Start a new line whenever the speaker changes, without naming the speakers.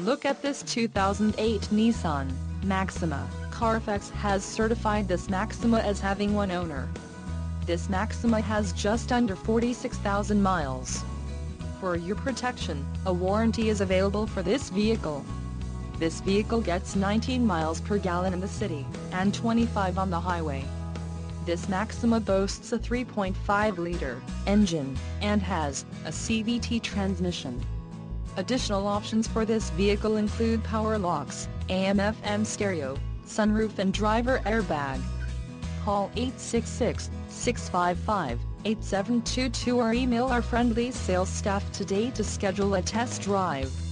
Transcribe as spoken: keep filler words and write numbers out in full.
Look at this two thousand eight Nissan Maxima. Carfax has certified this Maxima as having one owner. This Maxima has just under forty-six thousand miles. For your protection, a warranty is available for this vehicle. This vehicle gets nineteen miles per gallon in the city, and twenty-five on the highway. This Maxima boasts a three point five liter engine, and has a C V T transmission. Additional options for this vehicle include power locks, A M F M stereo, sunroof and driver airbag. Call eight six six, six five five, eight seven two two or email our friendly sales staff today to schedule a test drive.